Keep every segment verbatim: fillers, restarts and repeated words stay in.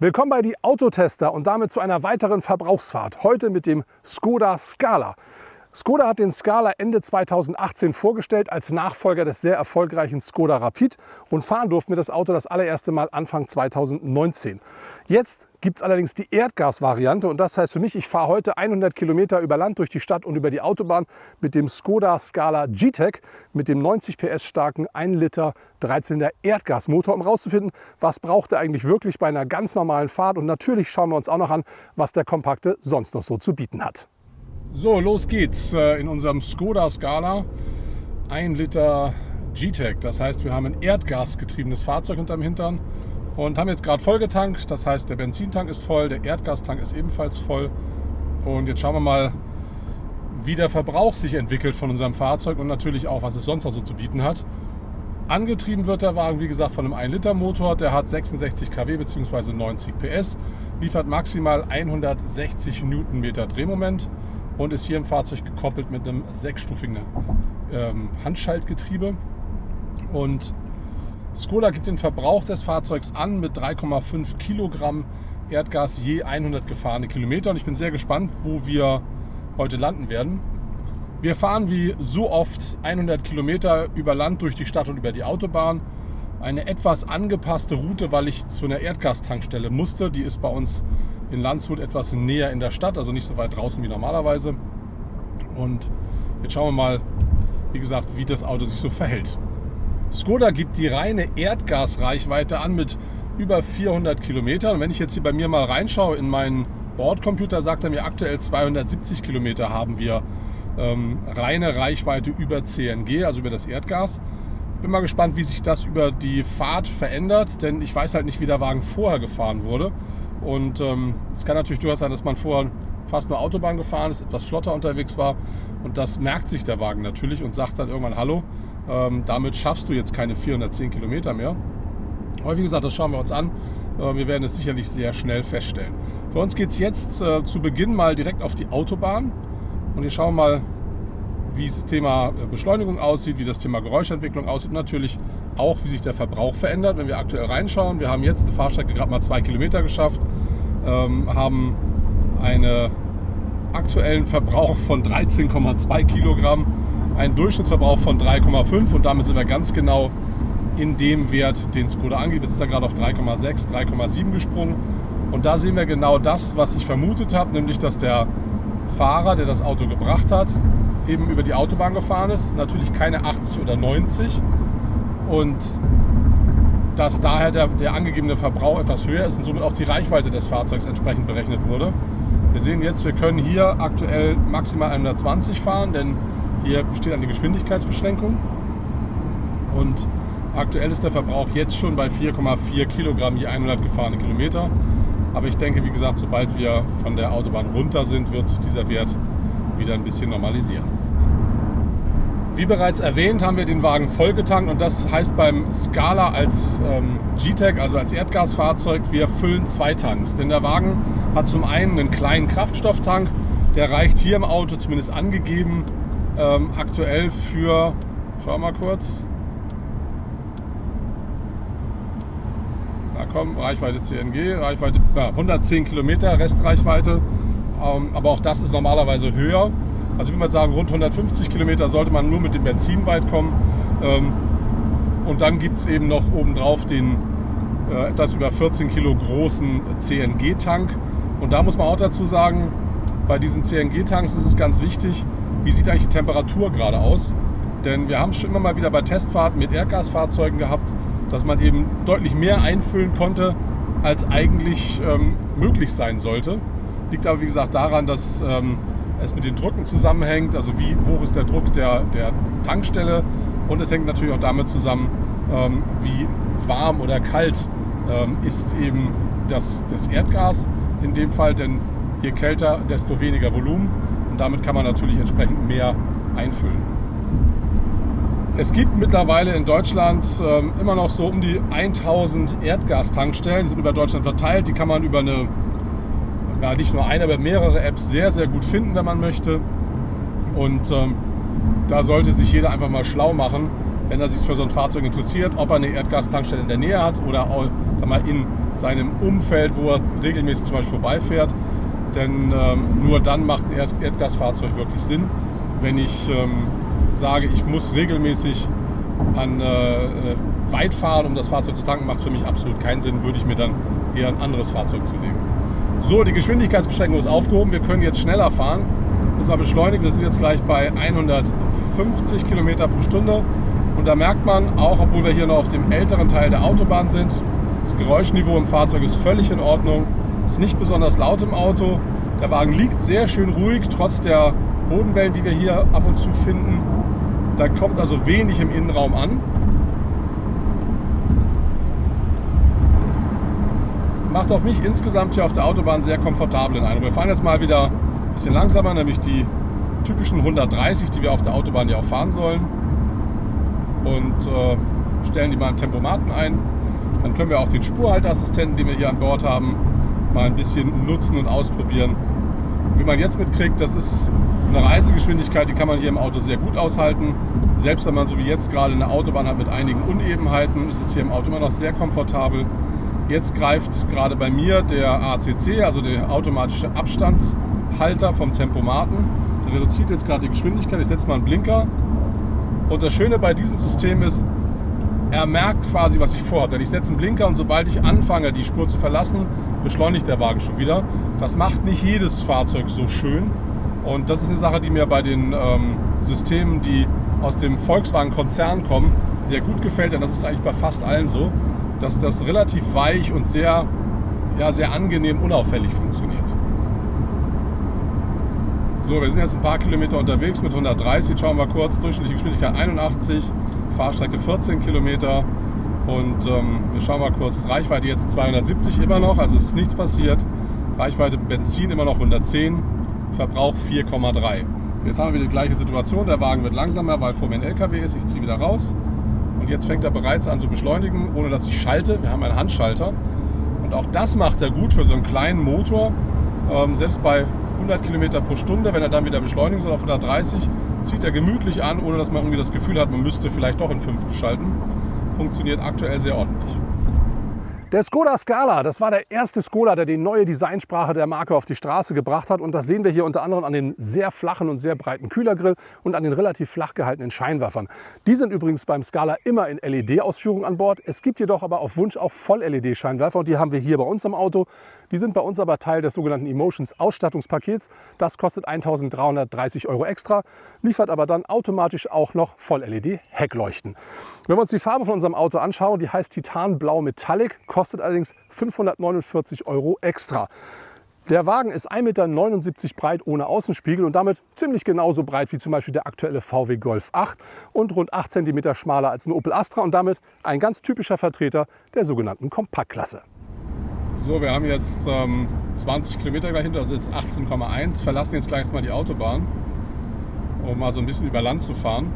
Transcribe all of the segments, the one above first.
Willkommen bei die Autotester und damit zu einer weiteren Verbrauchsfahrt. Heute mit dem Škoda Scala. Škoda hat den Scala Ende zweitausendachtzehn vorgestellt als Nachfolger des sehr erfolgreichen Škoda Rapid und fahren durften wir das Auto das allererste Mal Anfang zweitausendneunzehn. Jetzt gibt es allerdings die Erdgas-Variante und das heißt für mich, ich fahre heute hundert Kilometer über Land durch die Stadt und über die Autobahn mit dem Škoda Scala G-Tech mit dem neunzig P S starken ein Liter Dreizylinder Erdgasmotor, um herauszufinden, was braucht er eigentlich wirklich bei einer ganz normalen Fahrt. Und natürlich schauen wir uns auch noch an, was der Kompakte sonst noch so zu bieten hat. So, los geht's in unserem Škoda Scala ein Liter G-Tech. Das heißt, wir haben ein erdgasgetriebenes Fahrzeug unterm Hintern und haben jetzt gerade voll getankt. Das heißt, der Benzintank ist voll, der Erdgastank ist ebenfalls voll. Und jetzt schauen wir mal, wie der Verbrauch sich entwickelt von unserem Fahrzeug und natürlich auch, was es sonst noch so zu bieten hat. Angetrieben wird der Wagen, wie gesagt, von einem ein Liter Motor. Der hat sechsundsechzig Kilowatt bzw. neunzig P S, liefert maximal hundertsechzig Newtonmeter Drehmoment und ist hier im Fahrzeug gekoppelt mit einem sechsstufigen ähm, Handschaltgetriebe. Und Škoda gibt den Verbrauch des Fahrzeugs an mit drei Komma fünf Kilogramm Erdgas je hundert gefahrene Kilometer. Und ich bin sehr gespannt, wo wir heute landen werden. Wir fahren wie so oft hundert Kilometer über Land durch die Stadt und über die Autobahn. Eine etwas angepasste Route, weil ich zu einer Erdgastankstelle musste. Die ist bei uns in Landshut etwas näher in der Stadt, also nicht so weit draußen wie normalerweise. Und jetzt schauen wir mal, wie gesagt, wie das Auto sich so verhält. Škoda gibt die reine Erdgasreichweite an mit über vierhundert Kilometern. Und wenn ich jetzt hier bei mir mal reinschaue in meinen Bordcomputer, sagt er mir aktuell zweihundertsiebzig Kilometer haben wir ähm, reine Reichweite über C N G, also über das Erdgas. Bin mal gespannt, wie sich das über die Fahrt verändert, denn ich weiß halt nicht, wie der Wagen vorher gefahren wurde. Und ähm, es kann natürlich durchaus sein, dass man vorher fast nur Autobahn gefahren ist, etwas flotter unterwegs war. Und das merkt sich der Wagen natürlich und sagt dann irgendwann, hallo, ähm, damit schaffst du jetzt keine vierhundertzehn Kilometer mehr. Aber wie gesagt, das schauen wir uns an. Äh, wir werden es sicherlich sehr schnell feststellen. Für uns geht es jetzt äh, zu Beginn mal direkt auf die Autobahn. Und wir schauen mal, wie das Thema Beschleunigung aussieht, wie das Thema Geräuschentwicklung aussieht und natürlich auch, wie sich der Verbrauch verändert, wenn wir aktuell reinschauen. Wir haben jetzt eine Fahrstrecke gerade mal zwei Kilometer geschafft, ähm, haben einen aktuellen Verbrauch von dreizehn Komma zwei Kilogramm, einen Durchschnittsverbrauch von drei Komma fünf und damit sind wir ganz genau in dem Wert, den Škoda angibt. Jetzt ist er gerade auf drei Komma sechs, drei Komma sieben gesprungen und da sehen wir genau das, was ich vermutet habe, nämlich dass der Fahrer, der das Auto gebracht hat, eben über die Autobahn gefahren ist, natürlich keine achtzig oder neunzig und dass daher der, der angegebene Verbrauch etwas höher ist und somit auch die Reichweite des Fahrzeugs entsprechend berechnet wurde. Wir sehen jetzt, wir können hier aktuell maximal hundertzwanzig fahren, denn hier besteht eine Geschwindigkeitsbeschränkung und aktuell ist der Verbrauch jetzt schon bei vier Komma vier Kilogramm je hundert gefahrene Kilometer. Aber ich denke, wie gesagt, sobald wir von der Autobahn runter sind, wird sich dieser Wert wieder ein bisschen normalisieren. Wie bereits erwähnt, haben wir den Wagen vollgetankt und das heißt beim Scala als ähm, G-Tech, also als Erdgasfahrzeug, wir füllen zwei Tanks. Denn der Wagen hat zum einen einen kleinen Kraftstofftank, der reicht hier im Auto zumindest angegeben ähm, aktuell für, schau mal kurz, na komm, Reichweite C N G, Reichweite ja, hundertzehn Kilometer Restreichweite. Aber auch das ist normalerweise höher. Also ich würde mal sagen, rund hundertfünfzig Kilometer sollte man nur mit dem Benzin weit kommen. Und dann gibt es eben noch obendrauf den äh, etwas über vierzehn Kilo großen C N G-Tank. Und da muss man auch dazu sagen, bei diesen C N G-Tanks ist es ganz wichtig, wie sieht eigentlich die Temperatur gerade aus. Denn wir haben schon immer mal wieder bei Testfahrten mit Erdgasfahrzeugen gehabt, dass man eben deutlich mehr einfüllen konnte, als eigentlich ähm, möglich sein sollte. Liegt aber wie gesagt daran, dass ähm, es mit den Drücken zusammenhängt, also wie hoch ist der Druck der, der Tankstelle und es hängt natürlich auch damit zusammen, ähm, wie warm oder kalt ähm, ist eben das, das Erdgas in dem Fall, denn je kälter, desto weniger Volumen und damit kann man natürlich entsprechend mehr einfüllen. Es gibt mittlerweile in Deutschland ähm, immer noch so um die tausend Erdgastankstellen, die sind über Deutschland verteilt, die kann man über eine Ja, nicht nur eine, aber mehrere Apps sehr, sehr gut finden, wenn man möchte. Und ähm, da sollte sich jeder einfach mal schlau machen, wenn er sich für so ein Fahrzeug interessiert, ob er eine Erdgastankstelle in der Nähe hat oder auch, sag mal, in seinem Umfeld, wo er regelmäßig zum Beispiel vorbeifährt. Denn ähm, nur dann macht ein Erd Erdgasfahrzeug wirklich Sinn. Wenn ich ähm, sage, ich muss regelmäßig an äh, weit fahren, um das Fahrzeug zu tanken, macht für mich absolut keinen Sinn, würde ich mir dann eher ein anderes Fahrzeug zulegen. So, die Geschwindigkeitsbeschränkung ist aufgehoben. Wir können jetzt schneller fahren. Das war beschleunigt. Wir sind jetzt gleich bei hundertfünfzig Kilometer pro Stunde. Und da merkt man, auch obwohl wir hier noch auf dem älteren Teil der Autobahn sind, das Geräuschniveau im Fahrzeug ist völlig in Ordnung. Es ist nicht besonders laut im Auto. Der Wagen liegt sehr schön ruhig, trotz der Bodenwellen, die wir hier ab und zu finden. Da kommt also wenig im Innenraum an. Macht auf mich insgesamt hier auf der Autobahn sehr komfortablen Eindruck. Wir fahren jetzt mal wieder ein bisschen langsamer, nämlich die typischen hundertdreißig, die wir auf der Autobahn ja auch fahren sollen. Und äh, stellen die mal im Tempomaten ein. Dann können wir auch den Spurhalteassistenten, den wir hier an Bord haben, mal ein bisschen nutzen und ausprobieren. Wie man jetzt mitkriegt, das ist eine Reisegeschwindigkeit, die kann man hier im Auto sehr gut aushalten. Selbst wenn man so wie jetzt gerade eine Autobahn hat mit einigen Unebenheiten, ist es hier im Auto immer noch sehr komfortabel. Jetzt greift gerade bei mir der A C C, also der automatische Abstandshalter vom Tempomaten. Der reduziert jetzt gerade die Geschwindigkeit. Ich setze mal einen Blinker. Und das Schöne bei diesem System ist, er merkt quasi, was ich vorhabe. Denn ich setze einen Blinker und sobald ich anfange, die Spur zu verlassen, beschleunigt der Wagen schon wieder. Das macht nicht jedes Fahrzeug so schön. Und das ist eine Sache, die mir bei den ähm, Systemen, die aus dem Volkswagen-Konzern kommen, sehr gut gefällt. Denn das ist eigentlich bei fast allen so, dass das relativ weich und sehr, ja, sehr angenehm unauffällig funktioniert. So, wir sind jetzt ein paar Kilometer unterwegs mit hundertdreißig. Schauen wir mal kurz, durchschnittliche Geschwindigkeit einundachtzig, Fahrstrecke vierzehn Kilometer. Und ähm, wir schauen mal kurz, Reichweite jetzt zweihundertsiebzig immer noch, also es ist nichts passiert. Reichweite Benzin immer noch hundertzehn, Verbrauch vier Komma drei. Jetzt haben wir wieder die gleiche Situation, der Wagen wird langsamer, weil vor mir ein L K W ist. Ich ziehe wieder raus und jetzt fängt er bereits an zu beschleunigen, ohne dass ich schalte. Wir haben einen Handschalter und auch das macht er gut für so einen kleinen Motor. Ähm, selbst bei hundert Kilometer pro Stunde, wenn er dann wieder beschleunigen soll auf hundertdreißig, zieht er gemütlich an, ohne dass man irgendwie das Gefühl hat, man müsste vielleicht doch in fünf schalten. Funktioniert aktuell sehr ordentlich. Der Skoda Scala, das war der erste Skoda, der die neue Designsprache der Marke auf die Straße gebracht hat. Und das sehen wir hier unter anderem an den sehr flachen und sehr breiten Kühlergrill und an den relativ flach gehaltenen Scheinwerfern. Die sind übrigens beim Scala immer in L E D-Ausführung an Bord. Es gibt jedoch aber auf Wunsch auch Voll-L E D-Scheinwerfer und die haben wir hier bei uns am Auto. Die sind bei uns aber Teil des sogenannten Emotions Ausstattungspakets. Das kostet eintausenddreihundertdreißig Euro extra, liefert aber dann automatisch auch noch Voll-L E D-Heckleuchten. Wenn wir uns die Farbe von unserem Auto anschauen, die heißt Titanblau Metallic, kostet allerdings fünfhundertneunundvierzig Euro extra. Der Wagen ist ein Meter neunundsiebzig breit ohne Außenspiegel und damit ziemlich genauso breit wie zum Beispiel der aktuelle V W Golf acht und rund acht Zentimeter schmaler als ein Opel Astra und damit ein ganz typischer Vertreter der sogenannten Kompaktklasse. So, wir haben jetzt ähm, zwanzig Kilometer gleich hinter, also jetzt achtzehn Komma eins, verlassen jetzt gleich mal die Autobahn, um mal so ein bisschen über Land zu fahren.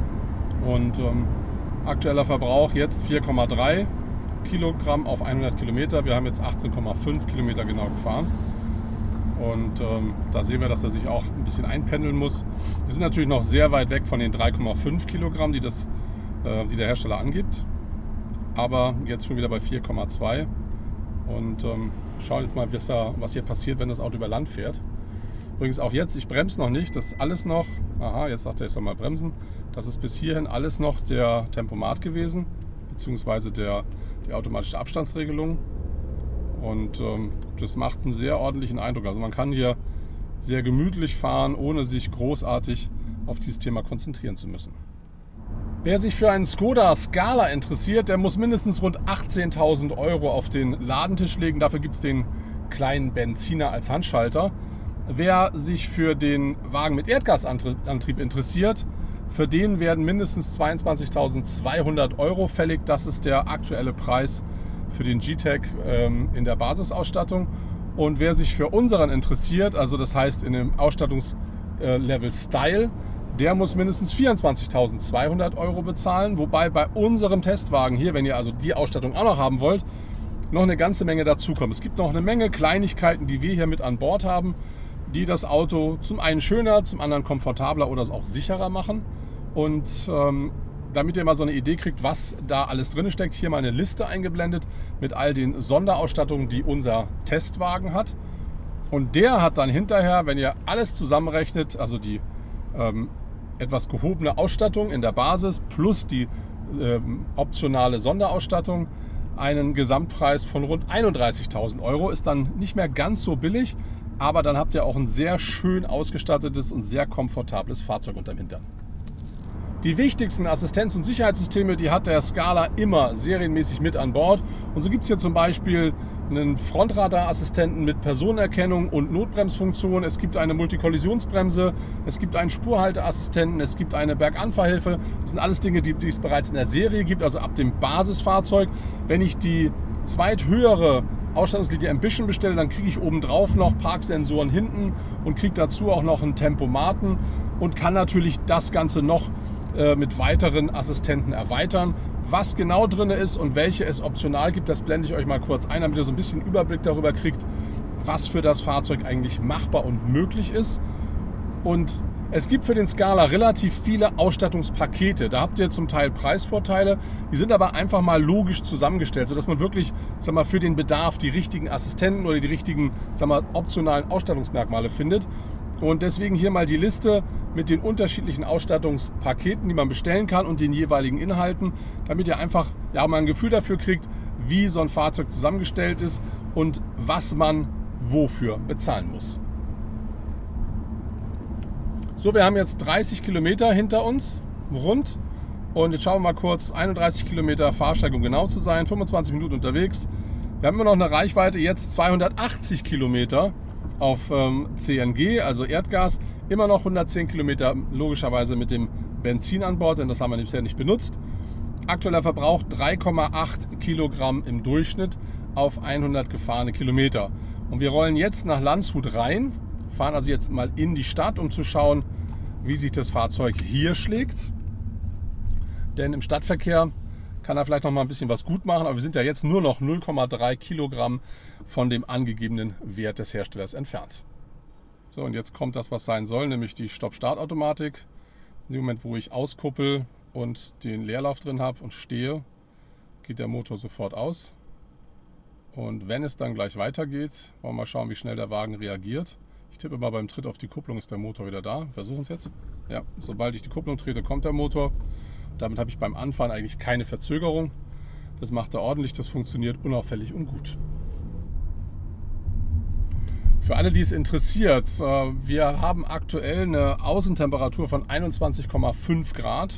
Und ähm, aktueller Verbrauch jetzt vier Komma drei Kilogramm auf hundert Kilometer. Wir haben jetzt achtzehn Komma fünf Kilometer genau gefahren. Und ähm, da sehen wir, dass er sich auch ein bisschen einpendeln muss. Wir sind natürlich noch sehr weit weg von den drei Komma fünf Kilogramm, die, das, äh, die der Hersteller angibt. Aber jetzt schon wieder bei vier Komma zwei. Und ähm, schauen jetzt mal, was, da, was hier passiert, wenn das Auto über Land fährt. Übrigens auch jetzt, ich bremse noch nicht, das ist alles noch, aha, jetzt sagt er, ich soll mal bremsen. Das ist bis hierhin alles noch der Tempomat gewesen, beziehungsweise der, die automatische Abstandsregelung. Und ähm, das macht einen sehr ordentlichen Eindruck. Also man kann hier sehr gemütlich fahren, ohne sich großartig auf dieses Thema konzentrieren zu müssen. Wer sich für einen Skoda Scala interessiert, der muss mindestens rund achtzehntausend Euro auf den Ladentisch legen. Dafür gibt es den kleinen Benziner als Handschalter. Wer sich für den Wagen mit Erdgasantrieb interessiert, für den werden mindestens zweiundzwanzigtausendzweihundert Euro fällig. Das ist der aktuelle Preis für den G-Tech ähm, in der Basisausstattung. Und wer sich für unseren interessiert, also das heißt in dem Ausstattungslevel Style, der muss mindestens vierundzwanzigtausendzweihundert Euro bezahlen. Wobei bei unserem Testwagen hier, wenn ihr also die Ausstattung auch noch haben wollt, noch eine ganze Menge dazukommt. Es gibt noch eine Menge Kleinigkeiten, die wir hier mit an Bord haben, die das Auto zum einen schöner, zum anderen komfortabler oder auch sicherer machen. Und ähm, damit ihr mal so eine Idee kriegt, was da alles drin steckt, hier mal eine Liste eingeblendet mit all den Sonderausstattungen, die unser Testwagen hat. Und der hat dann hinterher, wenn ihr alles zusammenrechnet, also die ähm, etwas gehobene Ausstattung in der Basis plus die ähm, optionale Sonderausstattung, einen Gesamtpreis von rund einunddreißigtausend Euro. Ist dann nicht mehr ganz so billig, aber dann habt ihr auch ein sehr schön ausgestattetes und sehr komfortables Fahrzeug unterm Hintern. Die wichtigsten Assistenz- und Sicherheitssysteme, die hat der Scala immer serienmäßig mit an Bord. Und so gibt es hier zum Beispiel einen Frontradarassistenten mit Personenerkennung und Notbremsfunktion. Es gibt eine Multikollisionsbremse, es gibt einen Spurhalteassistenten, es gibt eine Berganfahrhilfe. Das sind alles Dinge, die, die es bereits in der Serie gibt, also ab dem Basisfahrzeug. Wenn ich die zweithöhere Ausstattungslinie Ambition bestelle, dann kriege ich obendrauf noch Parksensoren hinten und kriege dazu auch noch einen Tempomaten und kann natürlich das Ganze noch äh, mit weiteren Assistenten erweitern. Was genau drin ist und welche es optional gibt, das blende ich euch mal kurz ein, damit ihr so ein bisschen Überblick darüber kriegt, was für das Fahrzeug eigentlich machbar und möglich ist. Und es gibt für den Scala relativ viele Ausstattungspakete. Da habt ihr zum Teil Preisvorteile, die sind aber einfach mal logisch zusammengestellt, sodass man wirklich, sag mal, für den Bedarf die richtigen Assistenten oder die richtigen, sag mal, optionalen Ausstattungsmerkmale findet. Und deswegen hier mal die Liste mit den unterschiedlichen Ausstattungspaketen, die man bestellen kann und den jeweiligen Inhalten, damit ihr einfach ja, mal ein Gefühl dafür kriegt, wie so ein Fahrzeug zusammengestellt ist und was man wofür bezahlen muss. So, wir haben jetzt dreißig Kilometer hinter uns, rund. Und jetzt schauen wir mal kurz, einunddreißig Kilometer Fahrstrecke, um genau zu sein, fünfundzwanzig Minuten unterwegs. Wir haben immer noch eine Reichweite, jetzt zweihundertachtzig Kilometer auf ähm, C N G, also Erdgas. Immer noch hundertzehn Kilometer logischerweise mit dem Benzin an Bord, denn das haben wir bisher nicht benutzt. Aktueller Verbrauch drei Komma acht Kilogramm im Durchschnitt auf hundert gefahrene Kilometer. Und wir rollen jetzt nach Landshut rein, fahren also jetzt mal in die Stadt, um zu schauen, wie sich das Fahrzeug hier schlägt. Denn im Stadtverkehr kann er vielleicht noch mal ein bisschen was gut machen, aber wir sind ja jetzt nur noch null Komma drei Kilogramm von dem angegebenen Wert des Herstellers entfernt. So, und jetzt kommt das, was sein soll, nämlich die Stopp-Start-Automatik. In dem Moment, wo ich auskuppel und den Leerlauf drin habe und stehe, geht der Motor sofort aus. Und wenn es dann gleich weitergeht, wollen wir mal schauen, wie schnell der Wagen reagiert. Ich tippe mal beim Tritt auf die Kupplung, ist der Motor wieder da. Wir versuchen es jetzt. Ja, sobald ich die Kupplung trete, kommt der Motor. Damit habe ich beim Anfahren eigentlich keine Verzögerung. Das macht er ordentlich, das funktioniert unauffällig und gut. Für alle, die es interessiert, wir haben aktuell eine Außentemperatur von einundzwanzig Komma fünf Grad.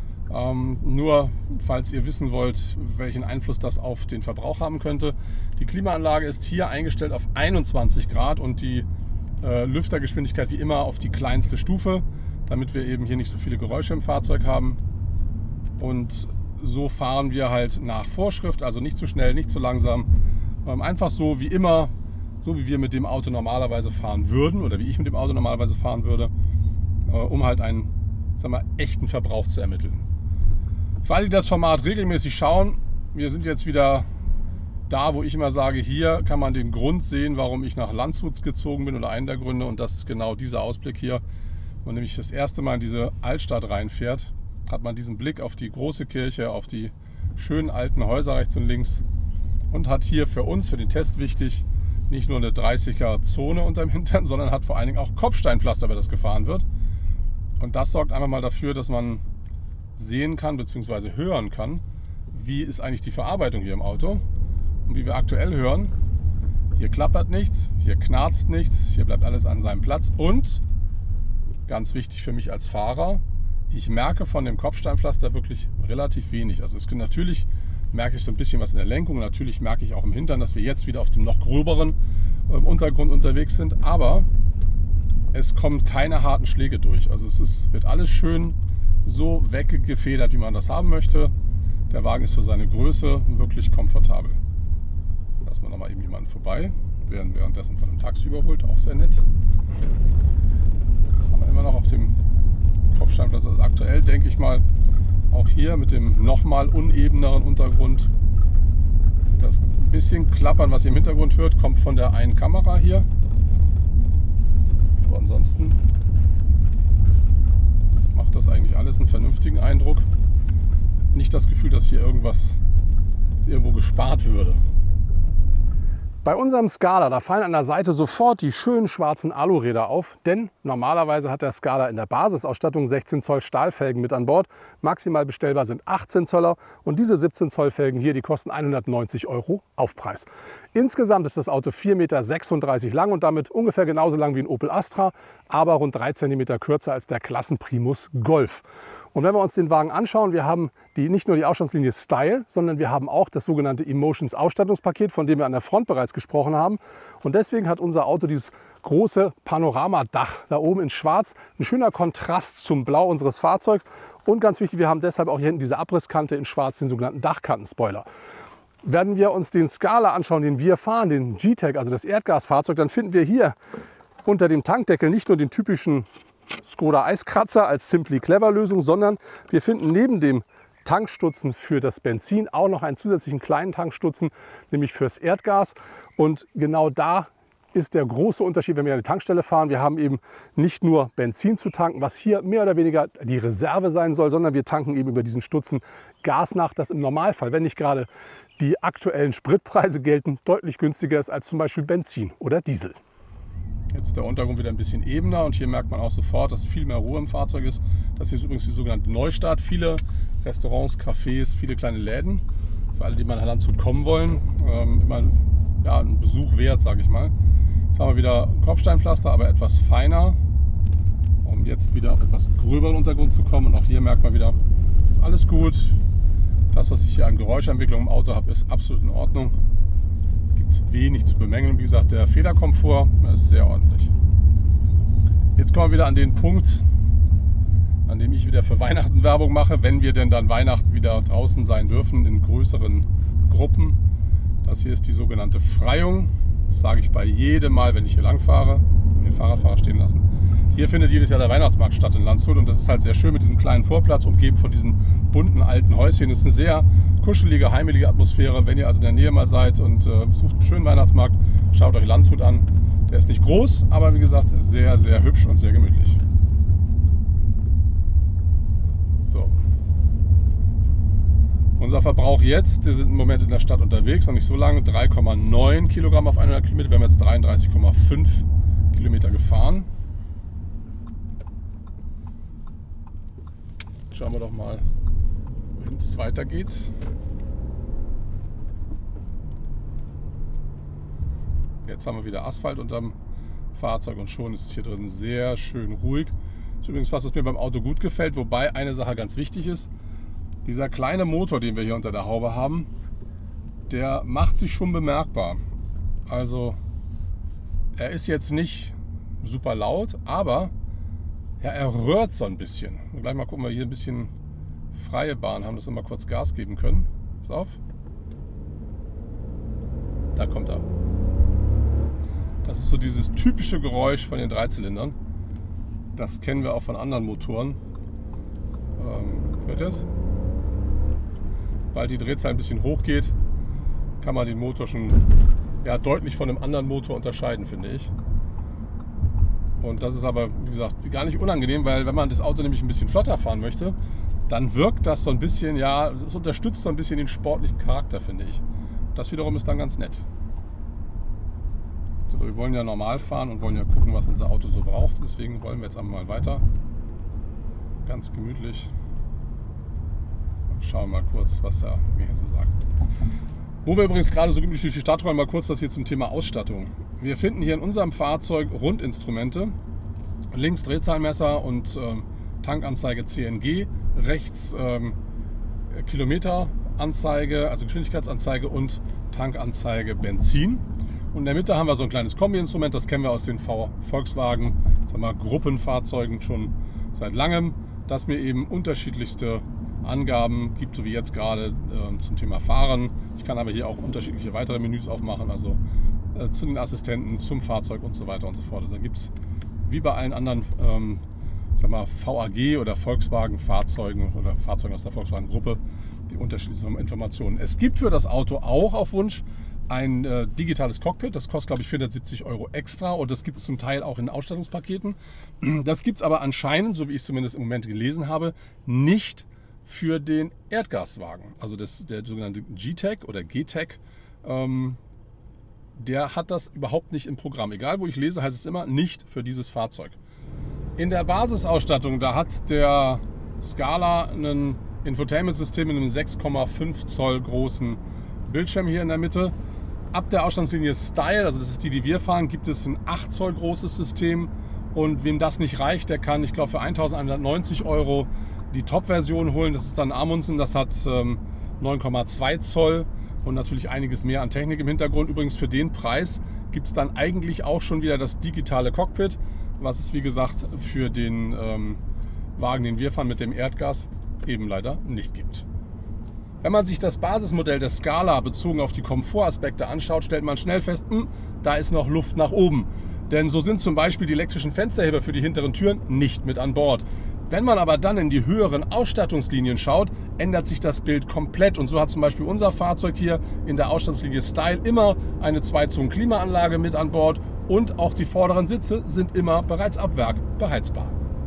Nur falls ihr wissen wollt, welchen Einfluss das auf den Verbrauch haben könnte. Die Klimaanlage ist hier eingestellt auf einundzwanzig Grad und die Lüftergeschwindigkeit wie immer auf die kleinste Stufe, damit wir eben hier nicht so viele Geräusche im Fahrzeug haben. Und so fahren wir halt nach Vorschrift, also nicht zu schnell, nicht zu langsam. Einfach so wie immer, so wie wir mit dem Auto normalerweise fahren würden oder wie ich mit dem Auto normalerweise fahren würde, um halt einen, sagen wir, echten Verbrauch zu ermitteln. Für alle, die das Format regelmäßig schauen, wir sind jetzt wieder da, wo ich immer sage, hier kann man den Grund sehen, warum ich nach Landshut gezogen bin oder einen der Gründe, und das ist genau dieser Ausblick hier. Wenn man nämlich das erste Mal in diese Altstadt reinfährt, hat man diesen Blick auf die große Kirche, auf die schönen alten Häuser rechts und links und hat hier für uns, für den Test wichtig, nicht nur eine dreißiger Zone unterm Hintern, sondern hat vor allen Dingen auch Kopfsteinpflaster, über das gefahren wird. Und das sorgt einfach mal dafür, dass man sehen kann bzw. hören kann, wie ist eigentlich die Verarbeitung hier im Auto. Und wie wir aktuell hören, hier klappert nichts, hier knarzt nichts, hier bleibt alles an seinem Platz. Und, ganz wichtig für mich als Fahrer, ich merke von dem Kopfsteinpflaster wirklich relativ wenig. Also es kann, natürlich merke ich so ein bisschen was in der Lenkung, natürlich merke ich auch im Hintern, dass wir jetzt wieder auf dem noch gröberen äh, Untergrund unterwegs sind. Aber es kommen keine harten Schläge durch. Also es ist, wird alles schön so weggefedert, wie man das haben möchte. Der Wagen ist für seine Größe wirklich komfortabel. Lassen wir noch mal eben jemanden vorbei. Wir werden währenddessen von einem Taxi überholt, auch sehr nett. Jetzt haben wir immer noch auf dem Kopfsteinplatz. Also aktuell denke ich mal, auch hier mit dem nochmal unebeneren Untergrund. Das bisschen Klappern, was ihr im Hintergrund hört, kommt von der einen Kamera hier. Aber ansonsten macht das eigentlich alles einen vernünftigen Eindruck. nicht das Gefühl, dass hier irgendwas irgendwo gespart würde. Bei unserem Scala, da fallen an der Seite sofort die schönen schwarzen Aluräder auf, denn normalerweise hat der Scala in der Basisausstattung sechzehn Zoll Stahlfelgen mit an Bord. Maximal bestellbar sind achtzehn Zöller und diese siebzehn Zoll Felgen hier, die kosten hundertneunzig Euro Aufpreis. Insgesamt ist das Auto vier Komma sechsunddreißig Meter lang und damit ungefähr genauso lang wie ein Opel Astra, aber rund drei Zentimeter kürzer als der Klassenprimus Golf. Und wenn wir uns den Wagen anschauen, wir haben die, nicht nur die Ausstattungslinie Style, sondern wir haben auch das sogenannte Emotions Ausstattungspaket, von dem wir an der Front bereits gesprochen haben. Und deswegen hat unser Auto dieses große Panoramadach da oben in schwarz, ein schöner Kontrast zum Blau unseres Fahrzeugs. Und ganz wichtig, wir haben deshalb auch hier hinten diese Abrisskante in schwarz, den sogenannten Dachkantenspoiler. Werden wir uns den Scala anschauen, den wir fahren, den G-Tech, also das Erdgasfahrzeug, dann finden wir hier unter dem Tankdeckel nicht nur den typischen Skoda Eiskratzer als Simply Clever Lösung, sondern wir finden neben dem Tankstutzen für das Benzin auch noch einen zusätzlichen kleinen Tankstutzen, nämlich fürs Erdgas. Und genau da ist der große Unterschied, wenn wir an die Tankstelle fahren. Wir haben eben nicht nur Benzin zu tanken, was hier mehr oder weniger die Reserve sein soll, sondern wir tanken eben über diesen Stutzen Gas nach, das im Normalfall, wenn nicht gerade die aktuellen Spritpreise gelten, deutlich günstiger ist als zum Beispiel Benzin oder Diesel. Jetzt ist der Untergrund wieder ein bisschen ebener und hier merkt man auch sofort, dass viel mehr Ruhe im Fahrzeug ist. Das hier ist übrigens die sogenannte Neustadt. Viele Restaurants, Cafés, viele kleine Läden. Für alle, die mal nach Landshut kommen wollen, ähm, immer ja, ein Besuch wert, sage ich mal. Jetzt haben wir wieder Kopfsteinpflaster, aber etwas feiner, um jetzt wieder auf etwas gröberen Untergrund zu kommen. Und auch hier merkt man wieder, ist alles gut. Das, was ich hier an Geräuschentwicklung im Auto habe, ist absolut in Ordnung. Wenig zu bemängeln. Wie gesagt, der Federkomfort ist sehr ordentlich. Jetzt kommen wir wieder an den Punkt, an dem ich wieder für Weihnachten Werbung mache, wenn wir denn dann Weihnachten wieder draußen sein dürfen in größeren Gruppen. Das hier ist die sogenannte Freiung. Das sage ich bei jedem Mal, wenn ich hier lang fahre, den Fahrradfahrer stehen lassen. Hier findet jedes Jahr der Weihnachtsmarkt statt in Landshut und das ist halt sehr schön mit diesem kleinen Vorplatz, umgeben von diesen bunten alten Häuschen. Das ist eine sehr kuschelige, heimelige Atmosphäre. Wenn ihr also in der Nähe mal seid und äh, sucht einen schönen Weihnachtsmarkt, schaut euch Landshut an. Der ist nicht groß, aber wie gesagt sehr, sehr hübsch und sehr gemütlich. So. Unser Verbrauch jetzt, wir sind im Moment in der Stadt unterwegs, noch nicht so lange, drei Komma neun Kilogramm auf hundert Kilometer. Wir haben jetzt dreiunddreißig Komma fünf Kilometer gefahren. Schauen wir doch mal, wohin es weitergeht. Jetzt haben wir wieder Asphalt unterm Fahrzeug und schon ist es hier drin sehr schön ruhig. Das ist übrigens was, was mir beim Auto gut gefällt, wobei eine Sache ganz wichtig ist. Dieser kleine Motor, den wir hier unter der Haube haben, der macht sich schon bemerkbar. Also er ist jetzt nicht super laut, aber ja, er rührt so ein bisschen. Und gleich mal gucken, wir hier ein bisschen freie Bahn haben, dass wir mal kurz Gas geben können. Pass auf. Da kommt er. Das ist so dieses typische Geräusch von den Dreizylindern. Das kennen wir auch von anderen Motoren. Ähm, hört ihr es? Weil die Drehzahl ein bisschen hoch geht, kann man den Motor schon ja, deutlich von einem anderen Motor unterscheiden, finde ich. Und das ist aber, wie gesagt, gar nicht unangenehm, weil wenn man das Auto nämlich ein bisschen flotter fahren möchte, dann wirkt das so ein bisschen, ja, es unterstützt so ein bisschen den sportlichen Charakter, finde ich. Das wiederum ist dann ganz nett. So, wir wollen ja normal fahren und wollen ja gucken, was unser Auto so braucht. Deswegen wollen wir jetzt einmal weiter. Ganz gemütlich. Und schauen mal kurz, was er mir hier so sagt. Wo wir übrigens gerade so gemütlich durch die Stadt rollen, mal kurz was hier zum Thema Ausstattung. Wir finden hier in unserem Fahrzeug Rundinstrumente. Links Drehzahlmesser und ähm, Tankanzeige C N G. Rechts ähm, Kilometeranzeige, also Geschwindigkeitsanzeige und Tankanzeige Benzin. Und in der Mitte haben wir so ein kleines Kombi-Instrument, das kennen wir aus den Volkswagen, sagen wir, Gruppenfahrzeugen schon seit langem, das mir eben unterschiedlichste Angaben gibt, so wie jetzt gerade äh, zum Thema Fahren. Ich kann aber hier auch unterschiedliche weitere Menüs aufmachen, also äh, zu den Assistenten, zum Fahrzeug und so weiter und so fort. Also da gibt es wie bei allen anderen ähm, sag mal, V A G oder Volkswagen-Fahrzeugen oder Fahrzeugen aus der Volkswagen-Gruppe die unterschiedlichen Informationen. Es gibt für das Auto auch auf Wunsch ein äh, digitales Cockpit, das kostet glaube ich vierhundertsiebzig Euro extra und das gibt es zum Teil auch in Ausstattungspaketen. Das gibt es aber anscheinend, so wie ich es zumindest im Moment gelesen habe, nicht für den Erdgaswagen. Also das, der sogenannte G-Tech oder G-Tech, ähm, der hat das überhaupt nicht im Programm. Egal wo ich lese, heißt es immer nicht für dieses Fahrzeug. In der Basisausstattung, da hat der Scala ein Infotainment-System mit einem sechs Komma fünf Zoll großen Bildschirm hier in der Mitte. Ab der Ausstandslinie Style, also das ist die, die wir fahren, gibt es ein acht Zoll großes System. Und wem das nicht reicht, der kann, ich glaube, für eintausendeinhundertneunzig Euro die Top-Version holen. Das ist dann Amundsen, das hat ähm, neun Komma zwei Zoll und natürlich einiges mehr an Technik im Hintergrund. Übrigens für den Preis gibt es dann eigentlich auch schon wieder das digitale Cockpit, was es wie gesagt für den ähm, Wagen, den wir fahren mit dem Erdgas, eben leider nicht gibt. Wenn man sich das Basismodell der Scala bezogen auf die Komfortaspekte anschaut, stellt man schnell fest, mh, da ist noch Luft nach oben. Denn so sind zum Beispiel die elektrischen Fensterheber für die hinteren Türen nicht mit an Bord. Wenn man aber dann in die höheren Ausstattungslinien schaut, ändert sich das Bild komplett. Und so hat zum Beispiel unser Fahrzeug hier in der Ausstattungslinie Style immer eine Zwei-Zonen-Klimaanlage mit an Bord und auch die vorderen Sitze sind immer bereits ab Werk beheizbar.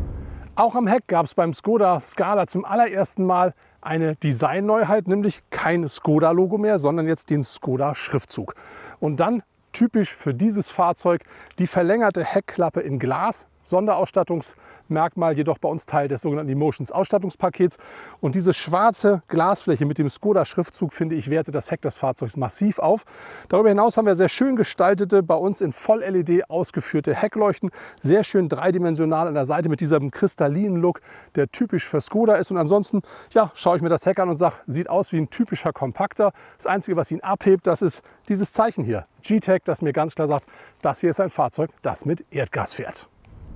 Auch am Heck gab es beim Skoda Scala zum allerersten Mal eine Designneuheit, nämlich kein Skoda-Logo mehr, sondern jetzt den Skoda-Schriftzug. Und dann typisch für dieses Fahrzeug die verlängerte Heckklappe in Glas. Sonderausstattungsmerkmal, jedoch bei uns Teil des sogenannten Emotions Ausstattungspakets. Und diese schwarze Glasfläche mit dem Skoda-Schriftzug, finde ich, wertet das Heck des Fahrzeugs massiv auf. Darüber hinaus haben wir sehr schön gestaltete, bei uns in Voll-L E D ausgeführte Heckleuchten. Sehr schön dreidimensional an der Seite mit diesem kristallinen Look, der typisch für Skoda ist. Und ansonsten ja, schaue ich mir das Heck an und sage, sieht aus wie ein typischer Kompakter. Das Einzige, was ihn abhebt, das ist dieses Zeichen hier, G-Tech, das mir ganz klar sagt, das hier ist ein Fahrzeug, das mit Erdgas fährt.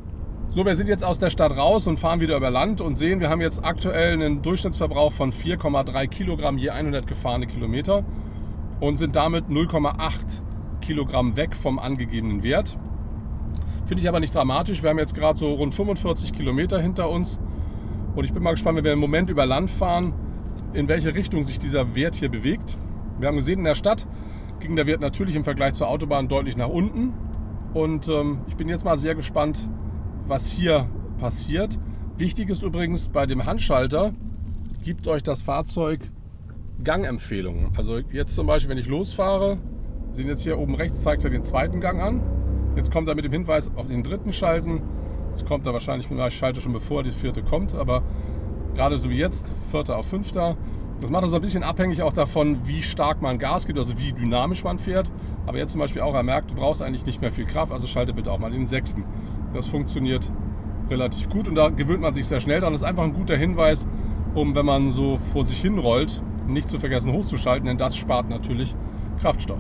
So, wir sind jetzt aus der Stadt raus und fahren wieder über Land und sehen, wir haben jetzt aktuell einen Durchschnittsverbrauch von vier Komma drei Kilogramm je hundert gefahrene Kilometer und sind damit null Komma acht Kilogramm weg vom angegebenen Wert. Finde ich aber nicht dramatisch. Wir haben jetzt gerade so rund fünfundvierzig Kilometer hinter uns und ich bin mal gespannt, wenn wir im Moment über Land fahren, in welche Richtung sich dieser Wert hier bewegt. Wir haben gesehen, in der Stadt ging der Wert natürlich im Vergleich zur Autobahn deutlich nach unten und ähm, ich bin jetzt mal sehr gespannt, was hier passiert. Wichtig ist übrigens, bei dem Handschalter gibt euch das Fahrzeug Gangempfehlungen. Also jetzt zum Beispiel, wenn ich losfahre, sehen jetzt hier oben rechts, zeigt er den zweiten Gang an. Jetzt kommt er mit dem Hinweis auf den dritten Schalten. Jetzt kommt er wahrscheinlich, ich schalte schon bevor die vierte kommt, aber gerade so wie jetzt, vierter auf fünfter. Das macht uns ein bisschen abhängig auch davon, wie stark man Gas gibt, also wie dynamisch man fährt. Aber jetzt zum Beispiel auch, er merkt, du brauchst eigentlich nicht mehr viel Kraft, also schalte bitte auch mal in den sechsten. Das funktioniert relativ gut und da gewöhnt man sich sehr schnell dran. Das ist einfach ein guter Hinweis, um, wenn man so vor sich hin rollt, nicht zu vergessen hochzuschalten, denn das spart natürlich Kraftstoff.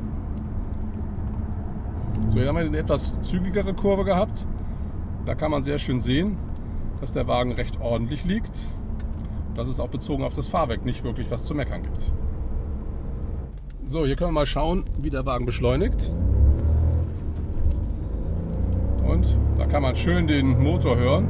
So, hier haben wir eine etwas zügigere Kurve gehabt. Da kann man sehr schön sehen, dass der Wagen recht ordentlich liegt. Dass es auch bezogen auf das Fahrwerk nicht wirklich was zu meckern gibt. So, hier können wir mal schauen, wie der Wagen beschleunigt. Und da kann man schön den Motor hören.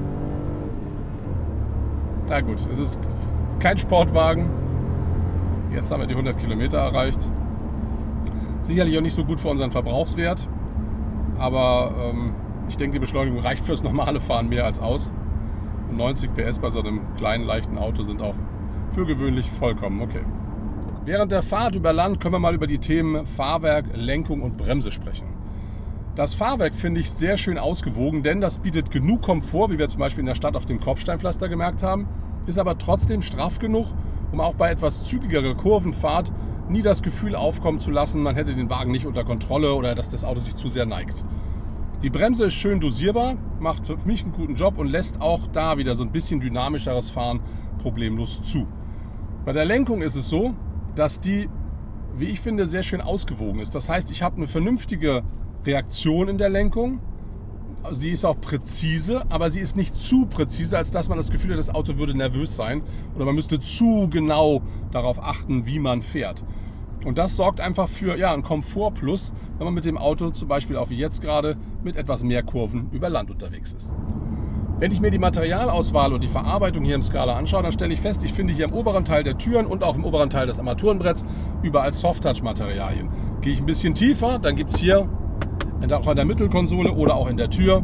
Na gut, es ist kein Sportwagen. Jetzt haben wir die hundert Kilometer erreicht. Sicherlich auch nicht so gut für unseren Verbrauchswert. Aber ähm, ich denke, die Beschleunigung reicht fürs normale Fahren mehr als aus. Und neunzig P S bei so einem kleinen, leichten Auto sind auch für gewöhnlich vollkommen okay. Während der Fahrt über Land können wir mal über die Themen Fahrwerk, Lenkung und Bremse sprechen. Das Fahrwerk finde ich sehr schön ausgewogen, denn das bietet genug Komfort, wie wir zum Beispiel in der Stadt auf dem Kopfsteinpflaster gemerkt haben, ist aber trotzdem straff genug, um auch bei etwas zügigerer Kurvenfahrt nie das Gefühl aufkommen zu lassen, man hätte den Wagen nicht unter Kontrolle oder dass das Auto sich zu sehr neigt. Die Bremse ist schön dosierbar, macht für mich einen guten Job und lässt auch da wieder so ein bisschen dynamischeres Fahren problemlos zu. Bei der Lenkung ist es so, dass die, wie ich finde, sehr schön ausgewogen ist. Das heißt, ich habe eine vernünftige Reaktion in der Lenkung. Sie ist auch präzise, aber sie ist nicht zu präzise, als dass man das Gefühl hat, das Auto würde nervös sein oder man müsste zu genau darauf achten, wie man fährt. Und das sorgt einfach für ja, einen Komfortplus, wenn man mit dem Auto zum Beispiel auch wie jetzt gerade mit etwas mehr Kurven über Land unterwegs ist. Wenn ich mir die Materialauswahl und die Verarbeitung hier im Scala anschaue, dann stelle ich fest, ich finde hier im oberen Teil der Türen und auch im oberen Teil des Armaturenbretts überall Soft-Touch-Materialien. Gehe ich ein bisschen tiefer, dann gibt es hier auch an der Mittelkonsole oder auch in der Tür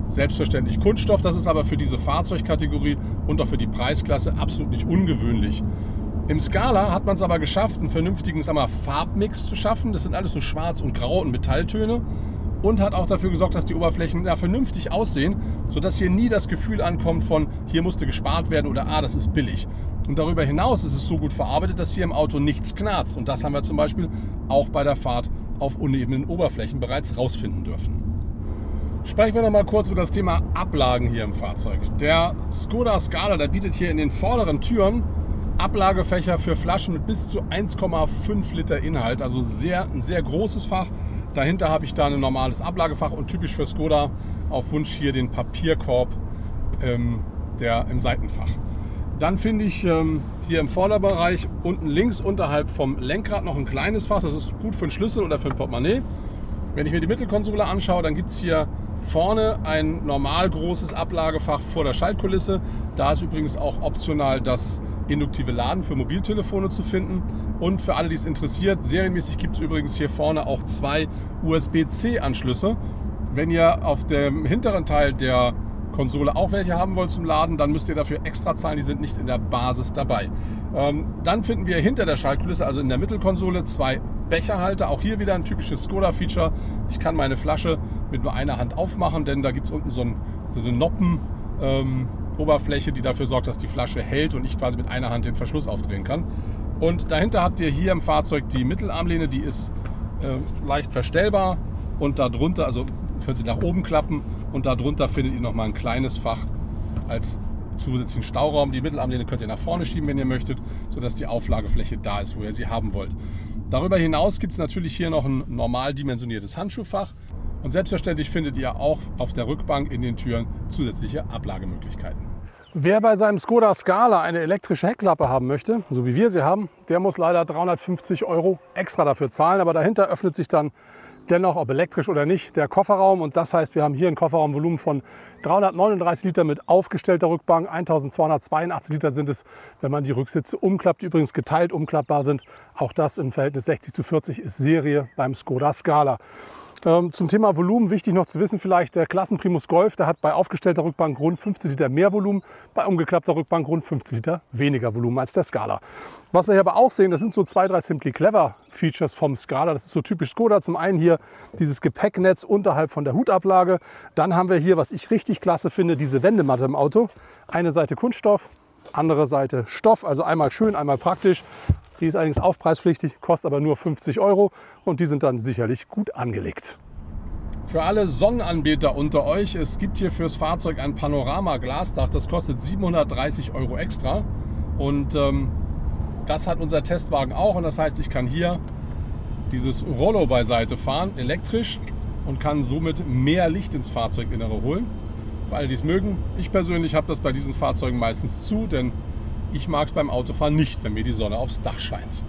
selbstverständlich Kunststoff. Das ist aber für diese Fahrzeugkategorie und auch für die Preisklasse absolut nicht ungewöhnlich. Im Scala hat man es aber geschafft, einen vernünftigen sagen wir mal, Farbmix zu schaffen. Das sind alles so schwarz und grau und Metalltöne. Und hat auch dafür gesorgt, dass die Oberflächen ja, vernünftig aussehen, sodass hier nie das Gefühl ankommt von, hier musste gespart werden oder ah, das ist billig. Und darüber hinaus ist es so gut verarbeitet, dass hier im Auto nichts knarzt. Und das haben wir zum Beispiel auch bei der Fahrt auf unebenen Oberflächen bereits rausfinden dürfen. Sprechen wir noch mal kurz über das Thema Ablagen hier im Fahrzeug. Der Skoda Scala, der bietet hier in den vorderen Türen Ablagefächer für Flaschen mit bis zu eins Komma fünf Liter Inhalt, also sehr, ein sehr großes Fach. Dahinter habe ich da ein normales Ablagefach und typisch für Skoda auf Wunsch hier den Papierkorb ähm, der im Seitenfach. Dann finde ich ähm, hier im Vorderbereich unten links unterhalb vom Lenkrad noch ein kleines Fach. Das ist gut für einen Schlüssel oder für ein Portemonnaie. Wenn ich mir die Mittelkonsole anschaue, dann gibt es hier vorne ein normal großes Ablagefach vor der Schaltkulisse. Da ist übrigens auch optional das induktive Laden für Mobiltelefone zu finden. Und für alle, die es interessiert, serienmäßig gibt es übrigens hier vorne auch zwei U S B C Anschlüsse. Wenn ihr auf dem hinteren Teil der Konsole auch welche haben wollt zum Laden, dann müsst ihr dafür extra zahlen, die sind nicht in der Basis dabei. Ähm, dann finden wir hinter der Schaltkulisse, also in der Mittelkonsole, zwei Becherhalter. Auch hier wieder ein typisches Skoda-Feature. Ich kann meine Flasche mit nur einer Hand aufmachen, denn da gibt es unten so, ein, so eine Noppen-Oberfläche, ähm, die dafür sorgt, dass die Flasche hält und ich quasi mit einer Hand den Verschluss aufdrehen kann. Und dahinter habt ihr hier im Fahrzeug die Mittelarmlehne, die ist äh, leicht verstellbar und darunter, also könnt ihr nach oben klappen und darunter findet ihr nochmal ein kleines Fach als zusätzlichen Stauraum. Die Mittelarmlehne könnt ihr nach vorne schieben, wenn ihr möchtet, sodass die Auflagefläche da ist, wo ihr sie haben wollt. Darüber hinaus gibt es natürlich hier noch ein normal dimensioniertes Handschuhfach und selbstverständlich findet ihr auch auf der Rückbank in den Türen zusätzliche Ablagemöglichkeiten. Wer bei seinem Skoda Scala eine elektrische Heckklappe haben möchte, so wie wir sie haben, der muss leider dreihundertfünfzig Euro extra dafür zahlen. Aber dahinter öffnet sich dann dennoch, ob elektrisch oder nicht, der Kofferraum. Und das heißt, wir haben hier ein Kofferraumvolumen von dreihundertneununddreißig Liter mit aufgestellter Rückbank. eintausendzweihundertzweiundachtzig Liter sind es, wenn man die Rücksitze umklappt, die übrigens geteilt umklappbar sind. Auch das im Verhältnis sechzig zu vierzig ist Serie beim Skoda Scala. Ähm, zum Thema Volumen wichtig noch zu wissen vielleicht, der Klassenprimus Golf, der hat bei aufgestellter Rückbank rund fünfzig Liter mehr Volumen, bei umgeklappter Rückbank rund fünfzig Liter weniger Volumen als der Scala. Was wir hier aber auch sehen, das sind so zwei, drei Simply Clever Features vom Scala. Das ist so typisch Skoda. Zum einen hier dieses Gepäcknetz unterhalb von der Hutablage. Dann haben wir hier, was ich richtig klasse finde, diese Wendematte im Auto. Eine Seite Kunststoff, andere Seite Stoff, also einmal schön, einmal praktisch. Die ist allerdings aufpreispflichtig, kostet aber nur fünfzig Euro und die sind dann sicherlich gut angelegt. Für alle Sonnenanbeter unter euch, es gibt hier fürs Fahrzeug ein Panorama-Glasdach, das kostet siebenhundertdreißig Euro extra und ähm, das hat unser Testwagen auch und das heißt, ich kann hier dieses Rollo beiseite fahren, elektrisch und kann somit mehr Licht ins Fahrzeuginnere holen. Für alle, die es mögen, ich persönlich habe das bei diesen Fahrzeugen meistens zu, denn ich mag es beim Autofahren nicht, wenn mir die Sonne aufs Dach scheint.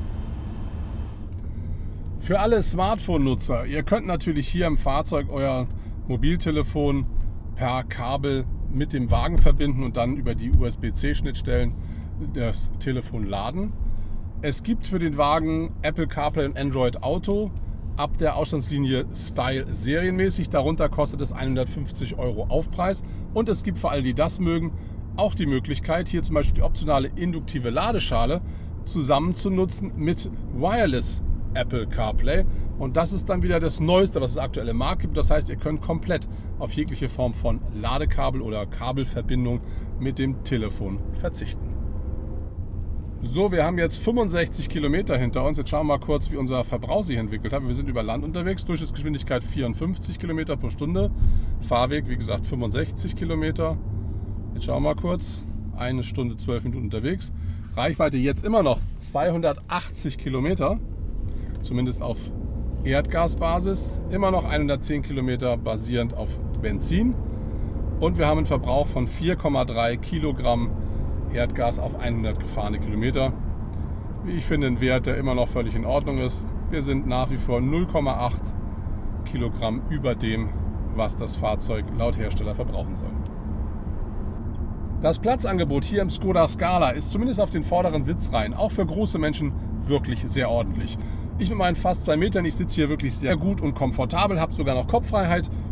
Für alle Smartphone-Nutzer, ihr könnt natürlich hier im Fahrzeug euer Mobiltelefon per Kabel mit dem Wagen verbinden und dann über die U S B C Schnittstellen das Telefon laden. Es gibt für den Wagen Apple CarPlay und Android Auto ab der Ausstandslinie Style serienmäßig. Darunter kostet es hundertfünfzig Euro Aufpreis. Und es gibt für alle, die das mögen, auch die Möglichkeit, hier zum Beispiel die optionale induktive Ladeschale zusammen zu nutzen mit Wireless Apple CarPlay. Und das ist dann wieder das Neueste, was es aktuell im Markt gibt. Das heißt, ihr könnt komplett auf jegliche Form von Ladekabel oder Kabelverbindung mit dem Telefon verzichten. So, wir haben jetzt fünfundsechzig Kilometer hinter uns. Jetzt schauen wir mal kurz, wie unser Verbrauch sich entwickelt hat. Wir sind über Land unterwegs, Durchschnittsgeschwindigkeit vierundfünfzig Kilometer pro Stunde. Fahrweg, wie gesagt, fünfundsechzig Kilometer. Jetzt schauen wir mal kurz. Eine Stunde, zwölf Minuten unterwegs. Reichweite jetzt immer noch zweihundertachtzig Kilometer. Zumindest auf Erdgasbasis. Immer noch hundertzehn Kilometer basierend auf Benzin. Und wir haben einen Verbrauch von vier Komma drei Kilogramm Erdgas auf hundert gefahrene Kilometer. Wie ich finde, ein Wert, der immer noch völlig in Ordnung ist. Wir sind nach wie vor null Komma acht Kilogramm über dem, was das Fahrzeug laut Hersteller verbrauchen soll. Das Platzangebot hier im Skoda Scala ist zumindest auf den vorderen Sitzreihen auch für große Menschen wirklich sehr ordentlich. Ich mit meinen fast zwei Metern, ich sitze hier wirklich sehr gut und komfortabel, habe sogar noch Kopffreiheit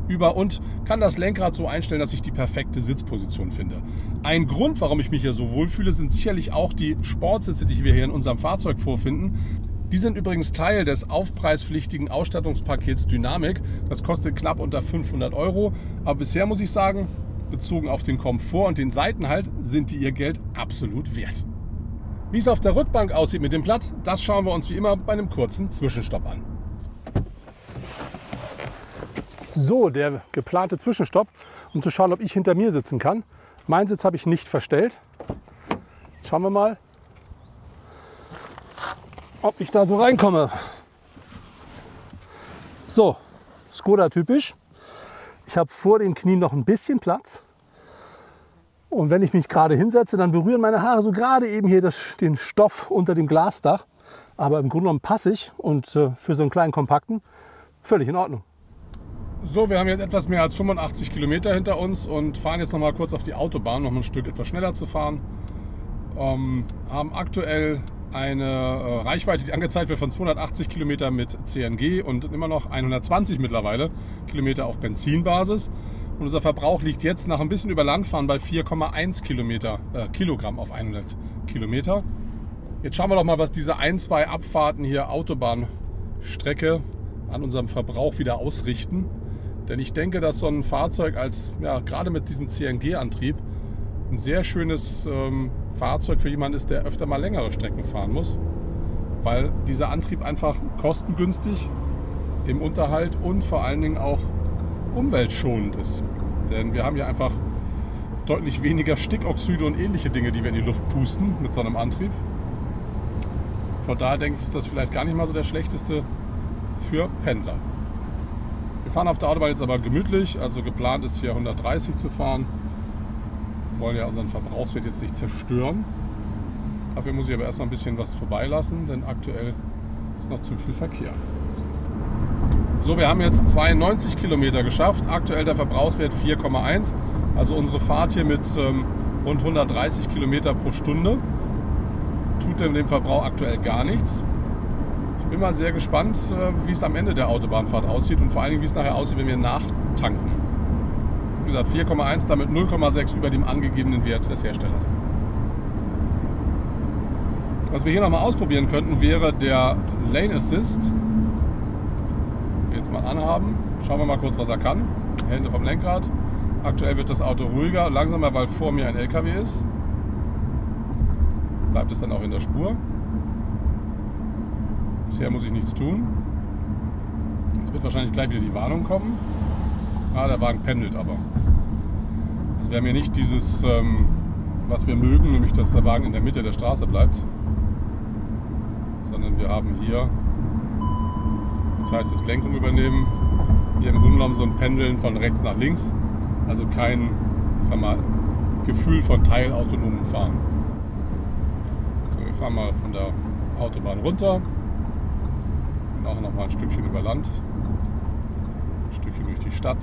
über und kann das Lenkrad so einstellen, dass ich die perfekte Sitzposition finde. Ein Grund, warum ich mich hier so wohlfühle, sind sicherlich auch die Sportsitze, die wir hier in unserem Fahrzeug vorfinden. Die sind übrigens Teil des aufpreispflichtigen Ausstattungspakets Dynamic. Das kostet knapp unter fünfhundert Euro. Aber bisher muss ich sagen, bezogen auf den Komfort und den Seitenhalt, sind die ihr Geld absolut wert. Wie es auf der Rückbank aussieht mit dem Platz, das schauen wir uns wie immer bei einem kurzen Zwischenstopp an. So, der geplante Zwischenstopp, um zu schauen, ob ich hinter mir sitzen kann. Meinen Sitz habe ich nicht verstellt. Schauen wir mal, ob ich da so reinkomme. So, Skoda typisch. Ich habe vor den Knien noch ein bisschen Platz. Und wenn ich mich gerade hinsetze, dann berühren meine Haare so gerade eben hier das, den Stoff unter dem Glasdach. Aber im Grunde genommen passe ich und äh, für so einen kleinen Kompakten völlig in Ordnung. So, wir haben jetzt etwas mehr als fünfundachtzig Kilometer hinter uns und fahren jetzt noch mal kurz auf die Autobahn, noch ein Stück etwas schneller zu fahren. Ähm, haben aktuell eine äh, Reichweite, die angezeigt wird von zweihundertachtzig Kilometer mit C N G und immer noch hundertzwanzig mittlerweile Kilometer auf Benzinbasis. Und unser Verbrauch liegt jetzt nach ein bisschen über Landfahren bei vier Komma eins Kilometer, äh, Kilogramm auf hundert Kilometer. Jetzt schauen wir doch mal, was diese ein, zwei Abfahrten hier Autobahnstrecke an unserem Verbrauch wieder ausrichten. Denn ich denke, dass so ein Fahrzeug als, ja, gerade mit diesem C N G-Antrieb ein sehr schönes ähm, Fahrzeug für jemanden ist, der öfter mal längere Strecken fahren muss. Weil dieser Antrieb einfach kostengünstig im Unterhalt und vor allen Dingen auch umweltschonend ist. Denn wir haben hier einfach deutlich weniger Stickoxide und ähnliche Dinge, die wir in die Luft pusten mit so einem Antrieb. Von daher denke ich, ist das vielleicht gar nicht mal so der schlechteste für Pendler. Wir fahren auf der Autobahn jetzt aber gemütlich, also geplant ist hier hundertdreißig zu fahren. Wir wollen ja unseren Verbrauchswert jetzt nicht zerstören. Dafür muss ich aber erstmal ein bisschen was vorbeilassen, denn aktuell ist noch zu viel Verkehr. So, wir haben jetzt zweiundneunzig Kilometer geschafft, aktuell der Verbrauchswert vier Komma eins, also unsere Fahrt hier mit ähm, rund hundertdreißig Kilometer pro Stunde tut dem Verbrauch aktuell gar nichts. Ich bin mal sehr gespannt, äh, wie es am Ende der Autobahnfahrt aussieht und vor allen Dingen, wie es nachher aussieht, wenn wir nachtanken. Wie gesagt, vier Komma eins, damit null Komma sechs über dem angegebenen Wert des Herstellers. Was wir hier nochmal ausprobieren könnten, wäre der Lane Assist. Jetzt mal anhaben. Schauen wir mal kurz, was er kann. Hände vom Lenkrad. Aktuell wird das Auto ruhiger und langsamer, weil vor mir ein L K W ist. Bleibt es dann auch in der Spur. Bisher muss ich nichts tun. Jetzt wird wahrscheinlich gleich wieder die Warnung kommen. Ah, der Wagen pendelt aber. Das wäre mir nicht dieses, ähm, was wir mögen, nämlich dass der Wagen in der Mitte der Straße bleibt. Sondern wir haben hier, das heißt das Lenkung übernehmen, hier im Grunde genommen so ein Pendeln von rechts nach links. Also kein, ich sag mal, Gefühl von teilautonomen Fahren. So, wir fahren mal von der Autobahn runter. Machen noch mal ein Stückchen über Land, ein Stückchen durch die Stadt,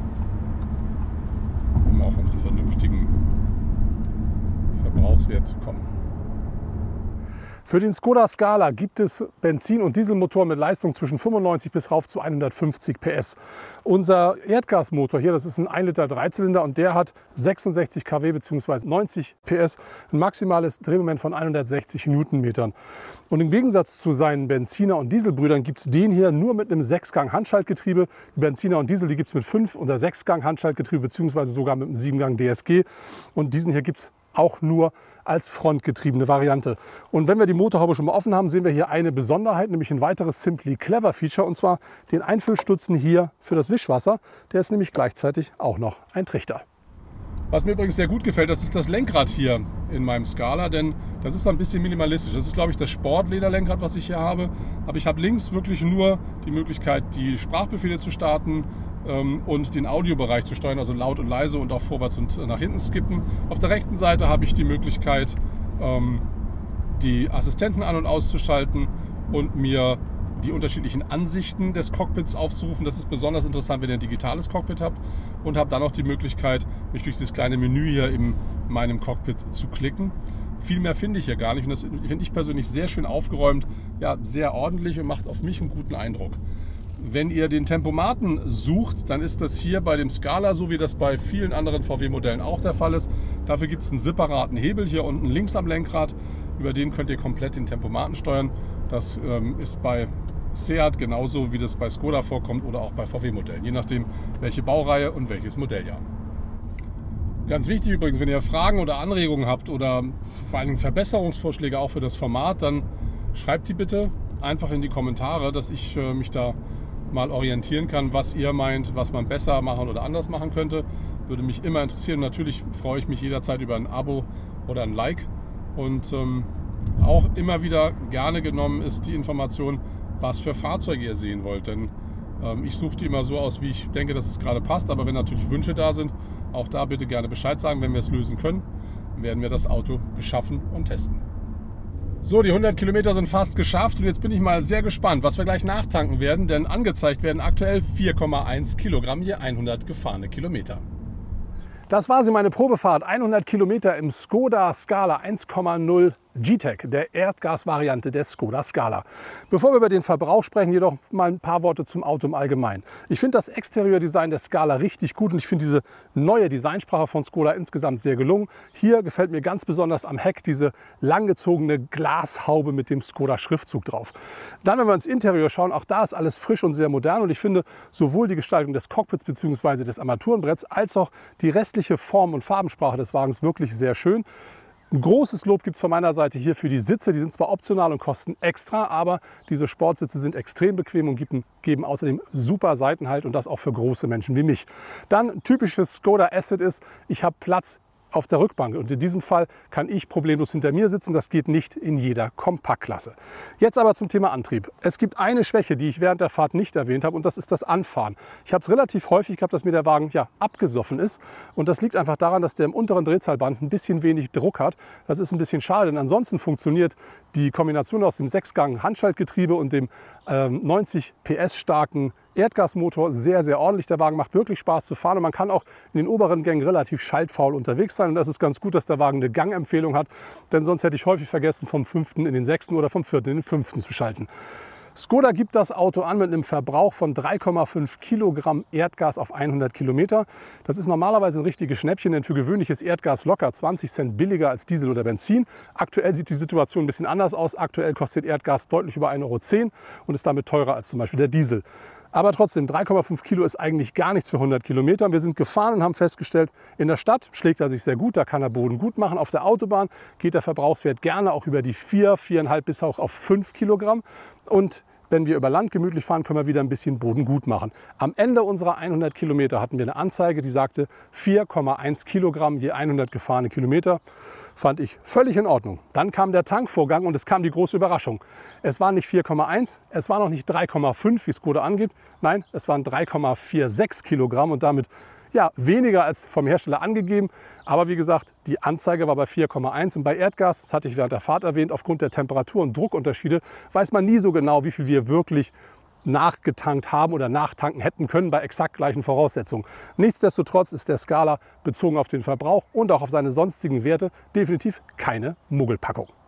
um auch auf einen vernünftigen Verbrauchswert zu kommen. Für den Skoda Scala gibt es Benzin- und Dieselmotoren mit Leistung zwischen fünfundneunzig bis rauf zu hundertfünfzig P S. Unser Erdgasmotor hier, das ist ein ein Liter Dreizylinder und der hat sechsundsechzig Kilowatt bzw. neunzig P S, ein maximales Drehmoment von hundertsechzig Newtonmetern. Und im Gegensatz zu seinen Benziner- und Dieselbrüdern gibt es den hier nur mit einem Sechsgang-Handschaltgetriebe. Die Benziner und Diesel, die gibt es mit fünf- oder Sechsgang-Handschaltgetriebe bzw. sogar mit einem Siebengang D S G. Und diesen hier gibt es auch nur als frontgetriebene Variante. Und wenn wir die Motorhaube schon mal offen haben, sehen wir hier eine Besonderheit, nämlich ein weiteres Simply Clever Feature, und zwar den Einfüllstutzen hier für das Wischwasser. Der ist nämlich gleichzeitig auch noch ein Trichter. Was mir übrigens sehr gut gefällt, das ist das Lenkrad hier in meinem Scala, denn das ist so ein bisschen minimalistisch. Das ist, glaube ich, das Sportlederlenkrad, was ich hier habe. Aber ich habe links wirklich nur die Möglichkeit, die Sprachbefehle zu starten ähm, und den Audiobereich zu steuern, also laut und leise und auch vorwärts und nach hinten skippen. Auf der rechten Seite habe ich die Möglichkeit, ähm, die Assistenten an- und auszuschalten und mir die unterschiedlichen Ansichten des Cockpits aufzurufen. Das ist besonders interessant, wenn ihr ein digitales Cockpit habt, und habe dann noch die Möglichkeit, mich durch dieses kleine Menü hier in meinem Cockpit zu klicken. Viel mehr finde ich hier gar nicht, und das finde ich persönlich sehr schön aufgeräumt, ja, sehr ordentlich und macht auf mich einen guten Eindruck. Wenn ihr den Tempomaten sucht, dann ist das hier bei dem Scala so, wie das bei vielen anderen V W-Modellen auch der Fall ist. Dafür gibt es einen separaten Hebel hier unten links am Lenkrad. Über den könnt ihr komplett den Tempomaten steuern. Das ähm, ist bei Seat genauso, wie das bei Skoda vorkommt oder auch bei V W-Modellen, je nachdem welche Baureihe und welches Modelljahr. Ganz wichtig übrigens, wenn ihr Fragen oder Anregungen habt oder vor allen Dingen Verbesserungsvorschläge auch für das Format, dann schreibt die bitte einfach in die Kommentare, dass ich äh, mich da mal orientieren kann, was ihr meint, was man besser machen oder anders machen könnte. Würde mich immer interessieren. Natürlich freue ich mich jederzeit über ein Abo oder ein Like. Und ähm, auch immer wieder gerne genommen ist die Information, was für Fahrzeuge ihr sehen wollt. Denn ähm, ich suche die immer so aus, wie ich denke, dass es gerade passt. Aber wenn natürlich Wünsche da sind, auch da bitte gerne Bescheid sagen. Wenn wir es lösen können, werden wir das Auto beschaffen und testen. So, die hundert Kilometer sind fast geschafft und jetzt bin ich mal sehr gespannt, was wir gleich nachtanken werden, denn angezeigt werden aktuell vier Komma eins Kilogramm je hundert gefahrene Kilometer. Das war sie, meine Probefahrt. hundert Kilometer im Skoda Scala eins Komma null G-Tech, der Erdgas-Variante des Skoda Scala. Bevor wir über den Verbrauch sprechen, jedoch mal ein paar Worte zum Auto im Allgemeinen. Ich finde das Exteriordesign der Scala richtig gut und ich finde diese neue Designsprache von Skoda insgesamt sehr gelungen. Hier gefällt mir ganz besonders am Heck diese langgezogene Glashaube mit dem Skoda-Schriftzug drauf. Dann, wenn wir ins Interieur schauen, auch da ist alles frisch und sehr modern und ich finde sowohl die Gestaltung des Cockpits bzw. des Armaturenbretts als auch die restliche Form- und Farbensprache des Wagens wirklich sehr schön. Ein großes Lob gibt es von meiner Seite hier für die Sitze. Die sind zwar optional und kosten extra, aber diese Sportsitze sind extrem bequem und geben, geben außerdem super Seitenhalt und das auch für große Menschen wie mich. Dann ein typisches Skoda Asset ist, ich habe Platz auf der Rückbank und in diesem Fall kann ich problemlos hinter mir sitzen. Das geht nicht in jeder Kompaktklasse. Jetzt aber zum Thema Antrieb. Es gibt eine Schwäche, die ich während der Fahrt nicht erwähnt habe und das ist das Anfahren. Ich habe es relativ häufig gehabt, dass mir der Wagen ja, abgesoffen ist und das liegt einfach daran, dass der im unteren Drehzahlband ein bisschen wenig Druck hat. Das ist ein bisschen schade, denn ansonsten funktioniert die Kombination aus dem Sechsgang Handschaltgetriebe und dem ähm, neunzig P S starken Erdgasmotor sehr, sehr ordentlich. Der Wagen macht wirklich Spaß zu fahren und man kann auch in den oberen Gängen relativ schaltfaul unterwegs sein. Und das ist ganz gut, dass der Wagen eine Gangempfehlung hat, denn sonst hätte ich häufig vergessen, vom fünften in den sechsten oder vom vierten in den fünften zu schalten. Skoda gibt das Auto an mit einem Verbrauch von drei Komma fünf Kilogramm Erdgas auf hundert Kilometer. Das ist normalerweise ein richtiges Schnäppchen, denn für gewöhnliches Erdgas locker zwanzig Cent billiger als Diesel oder Benzin. Aktuell sieht die Situation ein bisschen anders aus. Aktuell kostet Erdgas deutlich über ein Euro zehn und ist damit teurer als zum Beispiel der Diesel. Aber trotzdem, drei Komma fünf Kilo ist eigentlich gar nichts für hundert Kilometer. Wir sind gefahren und haben festgestellt, in der Stadt schlägt er sich sehr gut, da kann er Boden gut machen. Auf der Autobahn geht der Verbrauchswert gerne auch über die vier, viereinhalb bis auch auf fünf Kilogramm. Und wenn wir über Land gemütlich fahren, können wir wieder ein bisschen Boden gut machen. Am Ende unserer hundert Kilometer hatten wir eine Anzeige, die sagte vier Komma eins Kilogramm je hundert gefahrene Kilometer. Fand ich völlig in Ordnung. Dann kam der Tankvorgang und es kam die große Überraschung. Es war nicht vier Komma eins, es war noch nicht drei Komma fünf, wie Skoda angibt. Nein, es waren drei Komma sechsundvierzig Kilogramm und damit ja, weniger als vom Hersteller angegeben. Aber wie gesagt, die Anzeige war bei vier Komma eins und bei Erdgas, das hatte ich während der Fahrt erwähnt, aufgrund der Temperatur- und Druckunterschiede weiß man nie so genau, wie viel wir wirklich nachgetankt haben oder nachtanken hätten können bei exakt gleichen Voraussetzungen. Nichtsdestotrotz ist der Scala bezogen auf den Verbrauch und auch auf seine sonstigen Werte definitiv keine Muggelpackung.